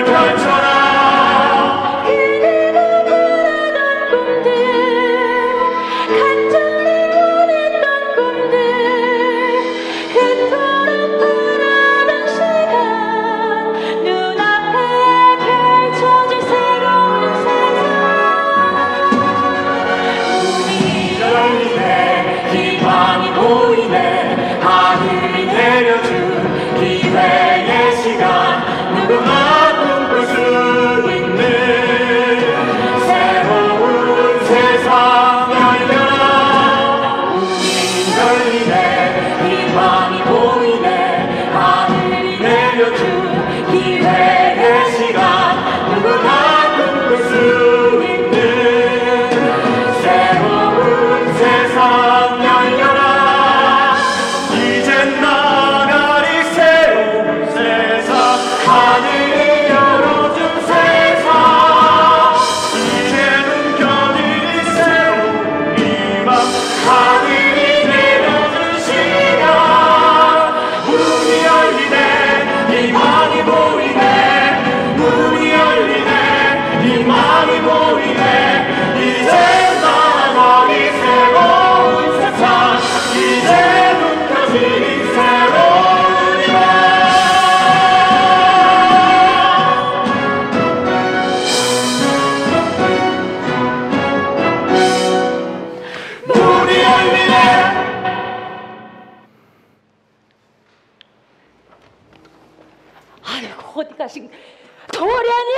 어디 가신 도련님!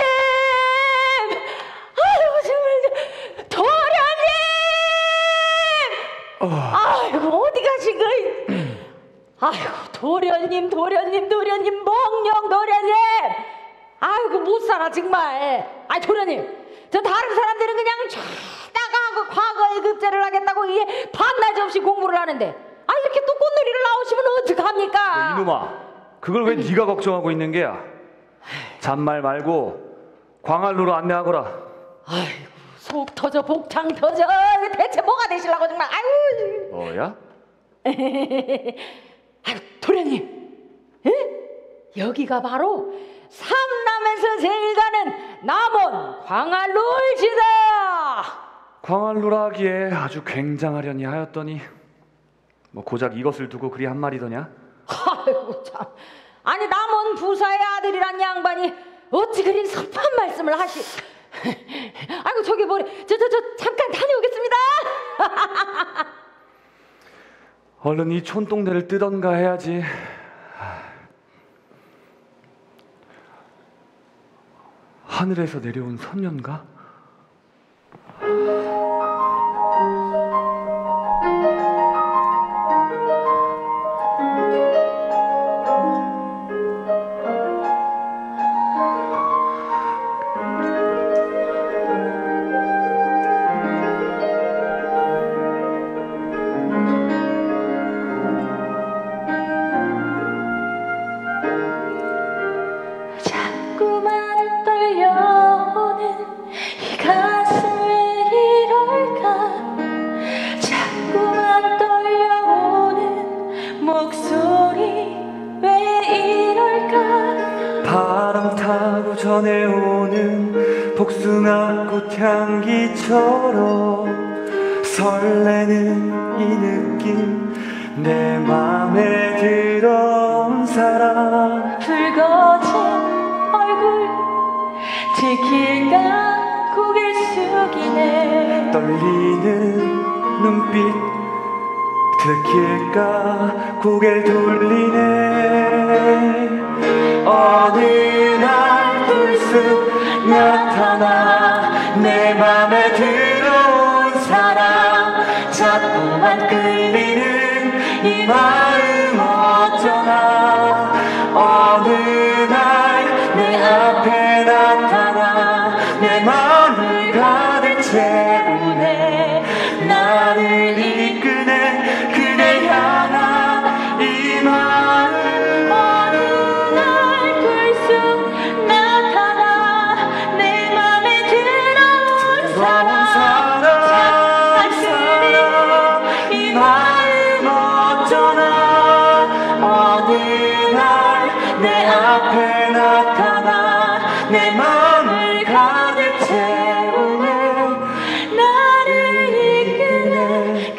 아이고 정말 도련님! 아이고 어디 가신 거예요? 아이고 도련님 멍령 도련님! 아이고 못 살아 정말. 아이 도련님, 저 다른 사람들은 그냥 쫙다가 과거의 급제를 하겠다고 이게 반나절 없이 공부를 하는데 아 이렇게 또 꽃놀이를 나오시면 어떡합니까? 이놈아, 그걸 왜 네가 걱정하고 있는 게야? 잔말 말고 광안루로 안내하거라. 아이고 속 터져 복창 터져. 대체 뭐가 되시려고 정말. 아이고 뭐야? 아이고 도련님, 에? 여기가 바로 삼남에서 제일 가는 남원 광안루일지다. 광안루라기에 아주 굉장하려니 하였더니 뭐 고작 이것을 두고 그리 한 말이더냐? 아이고 참, 아니 남원 부사의 아들이란 양반이 어찌 그린 섭한 말씀을 하시. 아이고 저기 뭐래, 저 잠깐 다녀오겠습니다. 얼른 이 촌동네를 뜨던가 해야지. 하늘에서 내려온 선녀인가? 전해오는 복숭아꽃 향기처럼 설레는 이 느낌, 내 맘에 들어온 사람. 붉어진 얼굴 들킬까 고개를 숙이네. 떨리는 눈빛 들킬까 고개를 돌리네. 어느 날 불쑥 나타나 내 맘에 들어온 사람. 자꾸만 끌리는 이 마음 어쩌나. 어느 날 내 앞에 나타나 내 마음을 가득 채우네. 나를 이끄네 그대 향한 이 마음. 내 내 마음을 가득 채우네. 나를 이끄는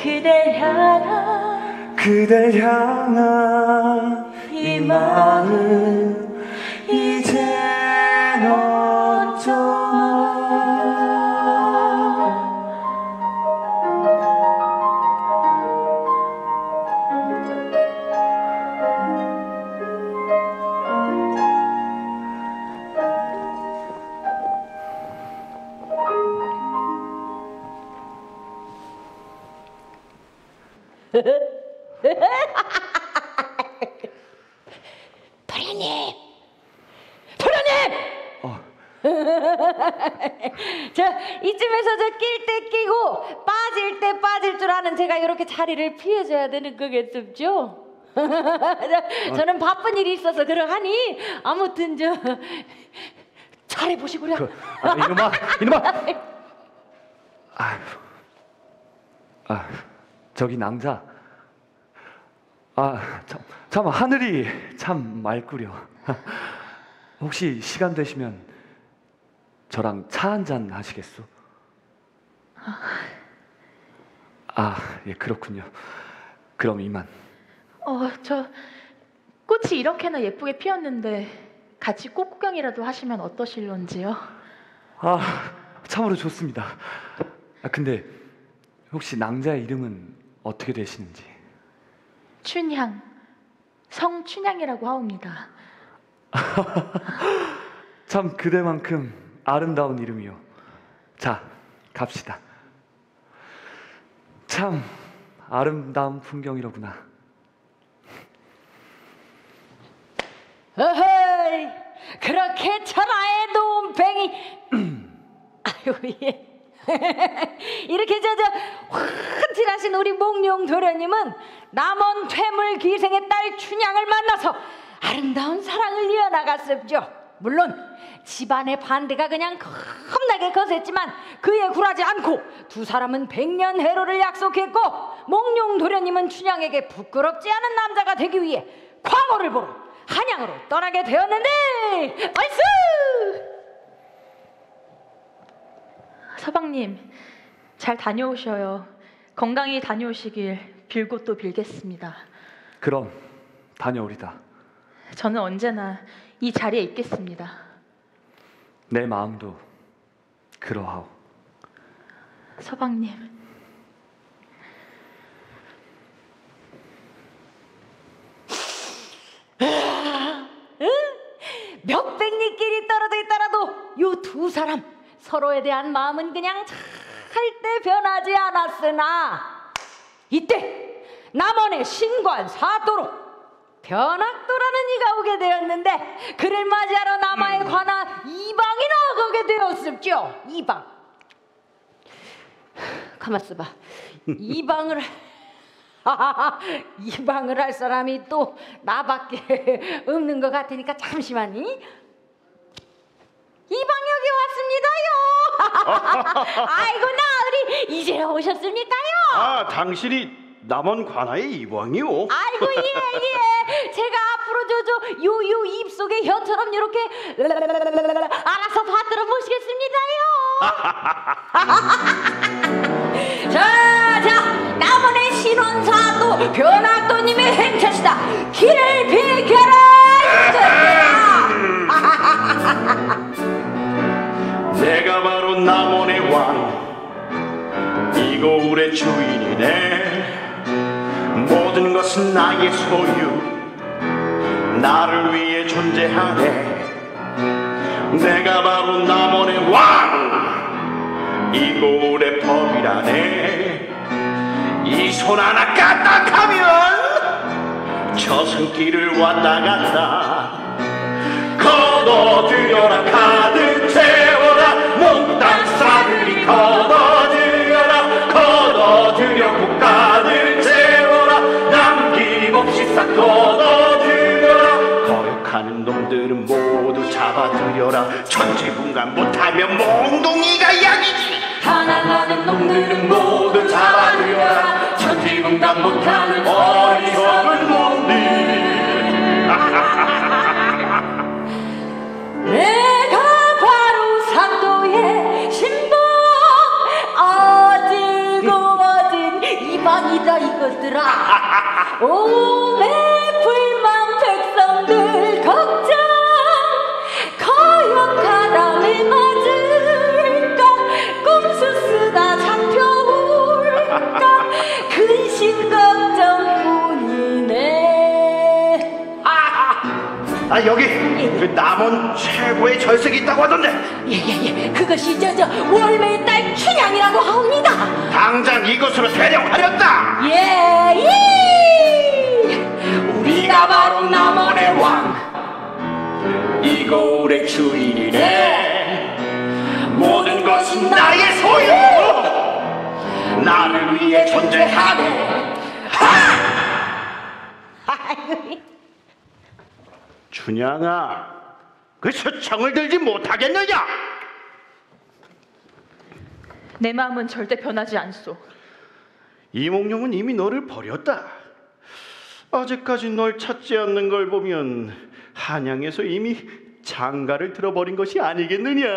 그댈 향한 이 마음 이젠 어쩌나. 도련님! 도련님! 이쯤에서 저 낄 때 끼고 빠질 때 빠질 줄 아는 제가 이렇게 자리를 피해줘야 되는 거겠습죠? 저는 바쁜 일이 있어서 그러하니 아무튼 잘해보시구려. 이놈아! 저기 낭자. 참 하늘이 참 맑구려. 혹시 시간 되시면 저랑 차 한잔 하시겠소? 예, 그렇군요. 그럼 이만. 저 꽃이 이렇게나 예쁘게 피었는데 같이 꽃 구경이라도 하시면 어떠실런지요? 참으로 좋습니다. 근데 혹시 낭자의 이름은 어떻게 되시는지? 춘향, 성춘향이라고 하옵니다. 참 그대만큼 아름다운 이름이요. 자, 갑시다. 참 아름다운 풍경이로구나. 어허이, 그렇게 천하의 논팽이 아이고 예. 이렇게 환칠하신 우리 몽룡 도련님은 남원 퇴물 기생의 딸 춘향을 만나서 아름다운 사랑을 이어나갔었죠. 물론 집안의 반대가 그냥 겁나게 거셌지만 그에 굴하지 않고 두 사람은 백년해로를 약속했고, 몽룡 도련님은 춘향에게 부끄럽지 않은 남자가 되기 위해 광호를 보러 한양으로 떠나게 되었는데, 얼쑤! 서방님, 잘 다녀오셔요. 건강히 다녀오시길 빌고 또 빌겠습니다. 그럼 다녀오리다. 저는 언제나 이 자리에 있겠습니다. 내 마음도 그러하오. 서방님. 몇백 리길이 떨어져 있더라도 요 두 사람 서로에 대한 마음은 그냥 절대 변하지 않았으나, 이때 남원의 신관 사도로 변학도라는 이가 오게 되었는데, 그를 맞이하러 남아에 관한 이방이 나가게 되었습죠. 이방. 가만있어 봐. 이방을 이방을 할 사람이 또 나밖에 없는 것 같으니까 잠시만이. 이방 여기 왔습니다요. 아이고 나으리 이제 오셨습니까요? 당신이 남원 관아의 이방이요? 아이고 예. 제가 앞으로 요 입속에 혀처럼 이렇게 알아서 받들어 보시겠습니다요. 자 남원의 신원사도 변학도님의 행차시다. 길을 비켜라. 내가 바로 남원의 왕, 이 고을의 주인이네. 모든 것은 나의 소유, 나를 위해 존재하네. 내가 바로 남원의 왕, 이 고을의 법이라네. 이 손 하나 까딱하면 저승길을 왔다 갔다. 걷어들여라 가득 채워라, 몽땅 싸그리 걷어들여라. 걷어들여 국가들 채워라, 남김없이 싹 걷어들여라. 거역하는 놈들은 모두 잡아들여라. 천지분간 못하면 몽둥이가 약이지. 가난하는 놈들은 모두 잡아들여라. 천지분간 못하는 어리석은 놈들. 내가 것들아 오매 불망 백성들 걱정 거역하다에 맞을까 꼼수 쓰다 잡혀올까 근심 걱정뿐이네. 여기 그 남원 최고의 절석이 있다고 하던데 예예예 그것이 저 월매의 딸 춘향이라고 하옵니다. 당장 이곳으로 대령하였다. 예 우리가 바로 남원의 왕 이고을의 주인이네. 모든 것은 나의 소유. 나를 위해 존재하네. 춘향아, 그 수청을 들지 못하겠느냐? 내 마음은 절대 변하지 않소. 이몽룡은 이미 너를 버렸다. 아직까지 널 찾지 않는 걸 보면 한양에서 이미 장가를 들어버린 것이 아니겠느냐?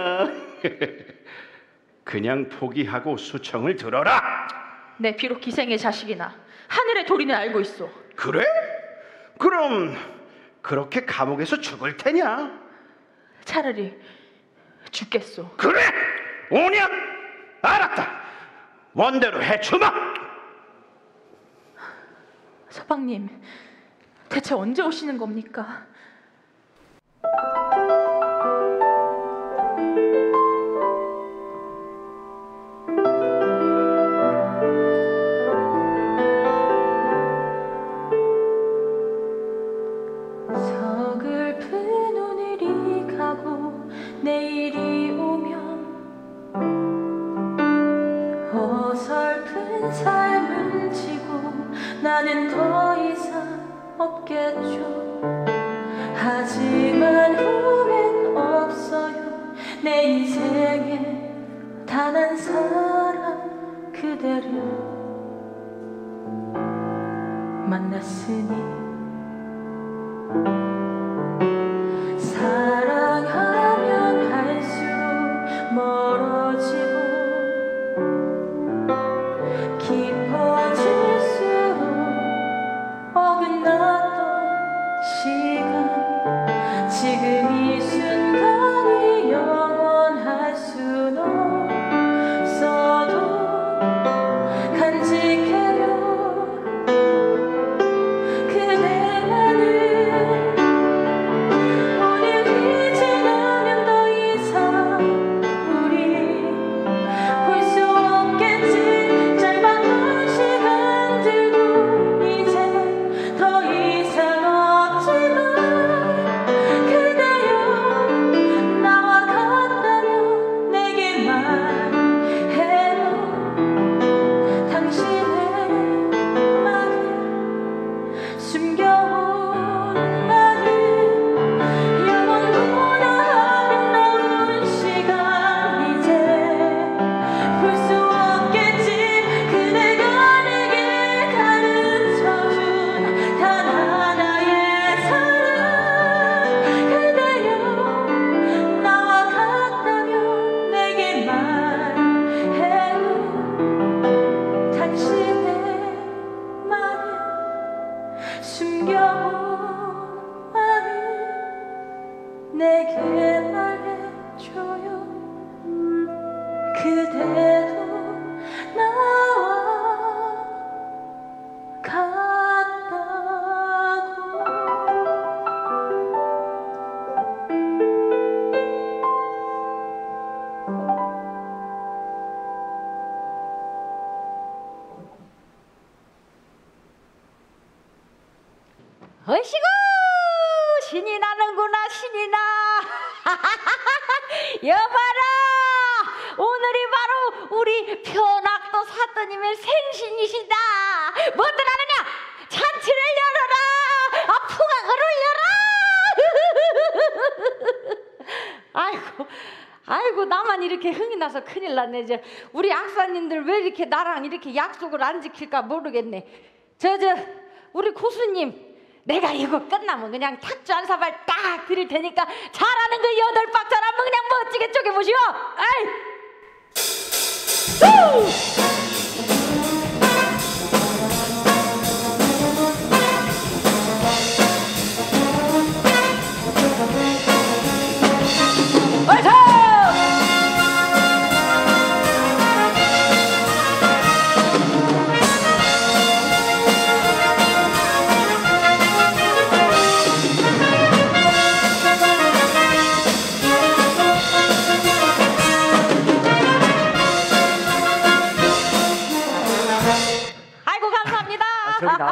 그냥 포기하고 수청을 들어라. 내 비록 기생의 자식이나 하늘의 도리는 알고 있소. 그래? 그럼 그렇게 감옥에서 죽을 테냐? 차라리 죽겠소. 그래? 오냐? 알았다. 원대로 해주마. 서방님, 대체 언제 오시는 겁니까? 서글픈 오늘이 가고 내일이 오면 어설픈 삶은 지고 나는 더 이상 없겠죠. 하지만 후회는 없어요. 내 인생에 단 한 사람 그대를 만났으니 사랑하면 할수록 멀어지고 깊어질수록 어긋났던 시간 지금 이 순간이 영원할 순 없어도 간직해요 그대만을. 오늘이 지나면 더 이상 우리 볼 수 없겠지. 짧았던 시간들도 이제 더 이상 없지만 그대여 나와 같다면 내게 말해요. 당신의 말을 숨겨온 말을 영원보다 아름다운 시간 이제 볼 수 없겠지. 그대가 내게 가르쳐준 단 하나의 사랑 그대여 나와 같다면 내게 말해요. 당신의 말을 숨겨온 말을 내게 말해줘요. 그대도 나와 같다고. 어이시구 신이 나는구나 신이 나. 여봐라 오늘이 바로 우리 편악도 사또님의 생신이시다. 뭐들 하느냐 잔치를 열어라. 풍악을 울려라. 아이고 나만 이렇게 흥이 나서 큰일 났네. 우리 악사님들 왜 이렇게 나랑 이렇게 약속을 안 지킬까 모르겠네. 우리 고수님 내가 이거 끝나면 그냥 탁주 한 사발 딱 드릴 테니까 잘하는 그 8박자를 한번 그냥 멋지게 쪼개보시오. 아이. 우!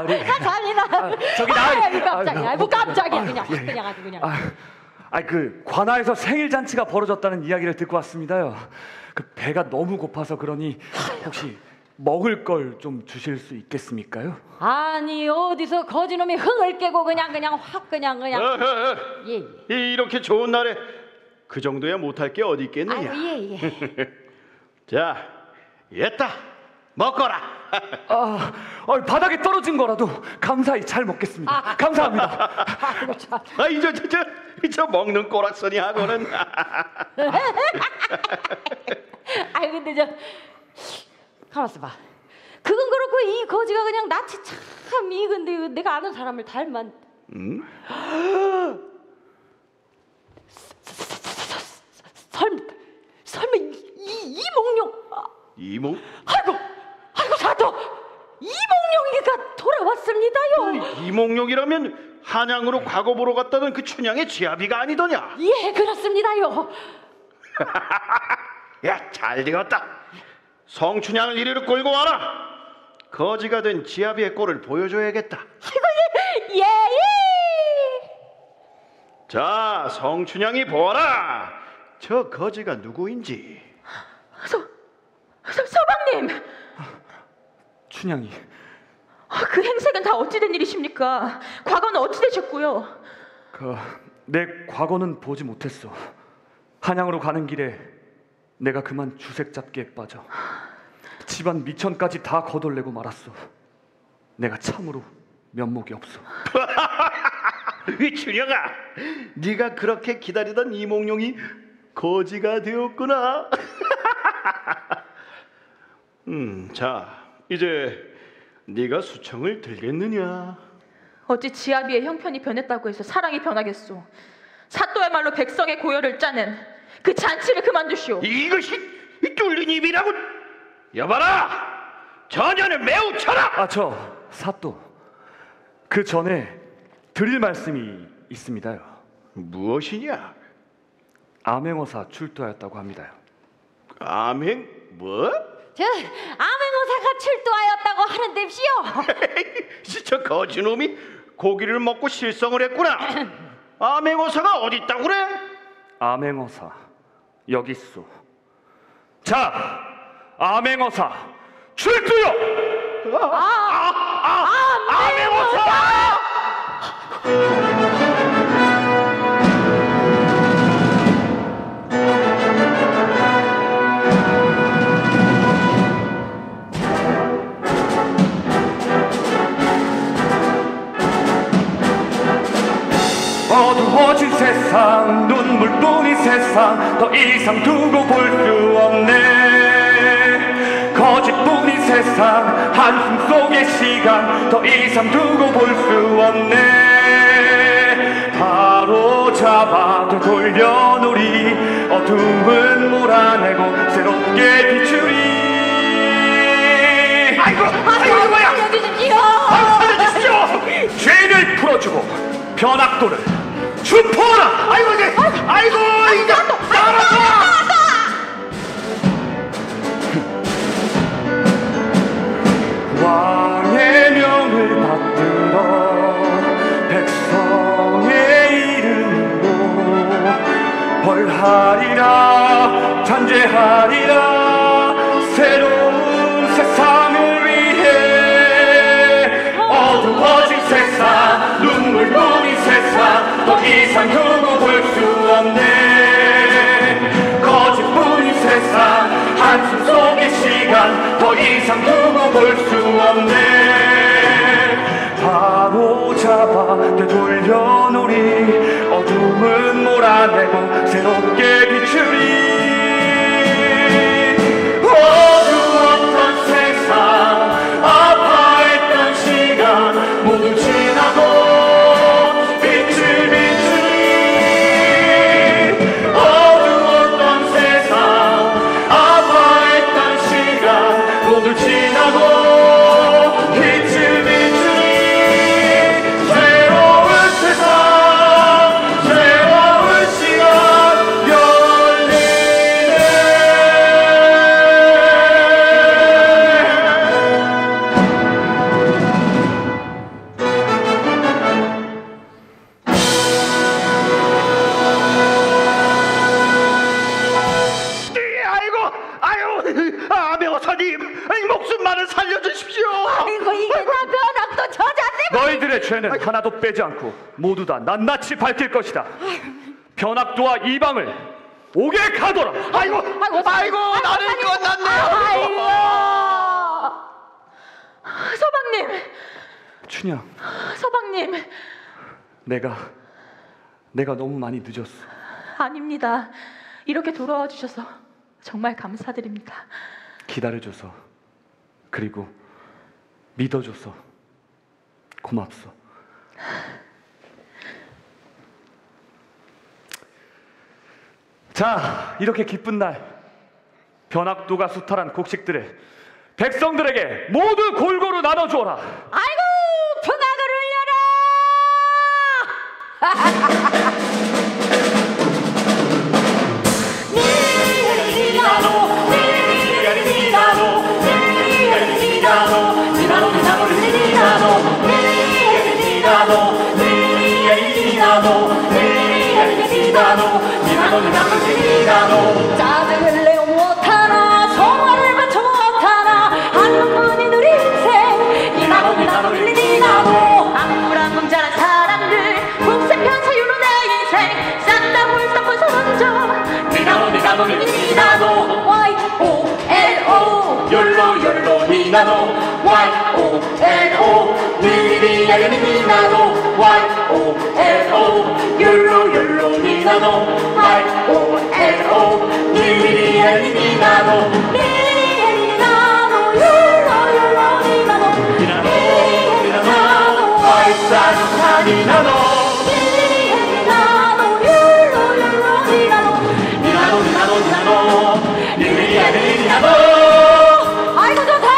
네. 감사합니다. 저기 나 아이고, 깜짝이야. 아이고, 깜짝이야. 그냥 예. 그냥 아주 그냥. 그 관아에서 생일 잔치가 벌어졌다는 이야기를 듣고 왔습니다요. 그 배가 너무 고파서 그러니 혹시 먹을 걸 좀 주실 수 있겠습니까요? 아니 어디서 거지놈이 흥을 깨고 그냥 확 그냥 예. 이렇게 좋은 날에 그 정도야 못할 게 어디 있겠느냐. 아유 예. 자, 얘다 먹거라. 바닥에 떨어진 거라도 감사히 잘 먹겠습니다. 감사합니다. 아이고 참. 아이 저 먹는 꼬락서니 하고는. 아이 근데 저 가만있어 봐. 그건 그렇고 이 거지가 그냥 낯이 참 익은데 내가 아는 사람을 닮은. 설마 이몽룡? 이몽? 아이고 사도 이몽룡이가 돌아왔습니다요. 이몽룡이라면 한양으로 과거 보러 갔다던 그 춘향의 지아비가 아니더냐? 예 그렇습니다요. 야, 잘 되었다. 성춘향을 이리로 끌고 와라. 거지가 된 지아비의 꼴을 보여줘야겠다. 예. 자, 성춘향이 보아라. 저 거지가 누구인지. 서방님, 춘향이 그 행색은 다 어찌된 일이십니까? 과거는 어찌 되셨고요? 내 과거는 보지 못했어. 한양으로 가는 길에 내가 그만 주색 잡기에 빠져 집안 미천까지 다 거덜내고 말았어. 내가 참으로 면목이 없어. 이 춘향아, 네가 그렇게 기다리던 이몽룡이 거지가 되었구나. 자, 이제 네가 수청을 들겠느냐? 어찌 지아비의 형편이 변했다고 해서 사랑이 변하겠소? 사또야말로 백성의 고열을 짜는 그 잔치를 그만두시오. 이것이 이 뚫린 입이라고. 여봐라, 전혀는 매우 쳐라. 저 사또, 그 전에 드릴 말씀이 있습니다요. 무엇이냐? 암행어사 출두하였다고 합니다요. 암행 뭐? 저 암행어사가 출두하였다고 하는데시오. 저 거지놈이 고기를 먹고 실성을 했구나. 암행어사가 어디 있다고 그래? 암행어사 여기 있소. 자, 암행어사 출두요. 암행어사! 어두워진 세상, 눈물뿐인 세상, 더 이상 두고 볼 수 없네. 거짓뿐인 세상, 한숨 속의 시간, 더 이상 두고 볼 수 없네. 바로 잡아 되돌려놓으리, 어둠은 몰아내고 새롭게 비추리. 아이고 뭐야. 살려주십시오. 살려주십시오. 죄를 풀어주고 변학도를 춤포하라. 아이고 이제 나라서. 왕의 명을 받들어 백성의 이름으로 벌하리라, 잔재하리라, 새로운 세상을 위해. 어두워진 세상, 눈물뿐인 세상, 더 이상 두고 볼 수 없네. 거짓뿐인 세상, 한숨 속의 시간, 더 이상 두고 볼 수 없네. 바로 잡아 되돌려놓으리, 어둠은 몰아내고 새롭게 비추리. 어두웠던 세상, 아파했던 시간 모두 지나고 빛을 비추리. 인생의 죄는 하나도 빼지 않고 모두 다 낱낱이 밝힐 것이다. 변학도와 이방을 옥에 가둬라. 아이고 나는 끝났네요. 아이고. 서방님, 춘향, 서방님. 내가 너무 많이 늦었어. 아닙니다. 이렇게 돌아와 주셔서 정말 감사드립니다. 기다려줘서, 그리고 믿어줘서 고맙소. 자, 이렇게 기쁜 날, 변학도가 수탈한 곡식들을 백성들에게 모두 골고루 나눠주어라. 아이고 변학을 짜증을 내어 못하나 성화를 바쳐 못하나 한눈뿐이 우리 인생 니나노 니나노 앙금랑금 자란 사람들 복세편 사유로 내 인생 싹 다 불쌍불쌍 던져 니나노 Y-O-L-O 욜로 니나노 Y-O-L-O 니리리야야 니나노 Y-O-L-O 욜로 니나노 Y-O-L-O 니리리야야 니나노 니나노 율로 니나노 니나노 발사주타 니나노 니나노 율로 니나노 니리리야야 니나노 아이고 좋다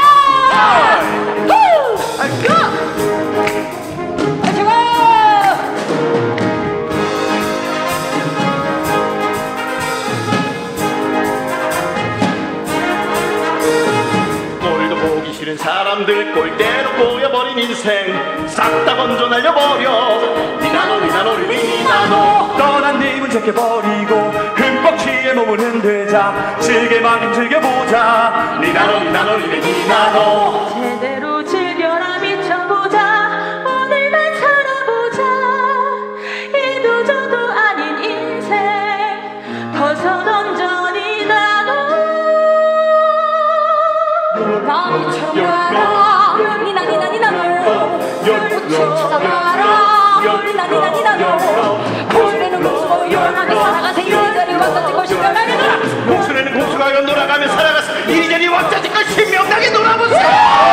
꼴도 보기 싫은 사람들 꼴대로 꼬여버린 인생 싹 다 건져 날려버려 니나노 니나노 떠난 님은 제껴버리고 흠뻑 취해 몸을 흔들자 즐게만 즐겨보자. 니나노 제대로 즐겨라 미쳐보자 오늘만 살아보자 이도 저도 아닌 인생 벗어던져 니나노 마음처럼 가라 니나노 율로 찾아가라 니나노 고수에는 고수고 요란하게 살아가세요 이리저리 왔다 찍고 신명나게 놀아 목소리는 공수가 놀아가며 살아가서 이리저리 왁자지껄 신명나게 놀아보세요.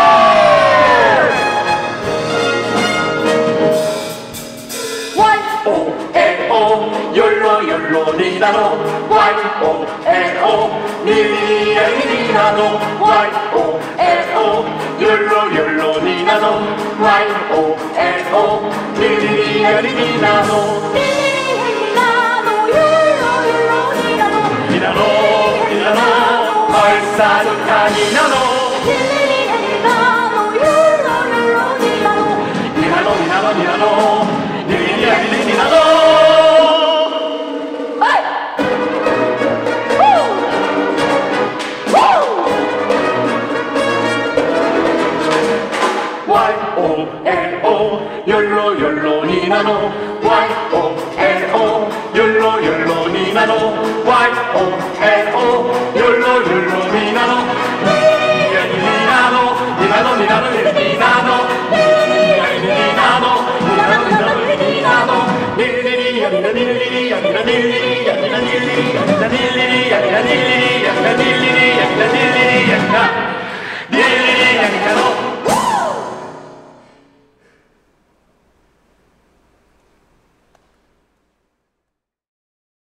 Y-O-L-O 욜로 니나노 Y-O-L-O 니리야 니나노 Y-O-L-O 욜로 니나노 Y-O-L-O 니리야 니나노 니나노 벌써 좋다 니나노 니나노 니리야 니나노 Y-O-L-O 욜로 니나노 Y-O-L-O 욜로 니나노 Y-O-L-O 욜로 니나노 니나노 니나노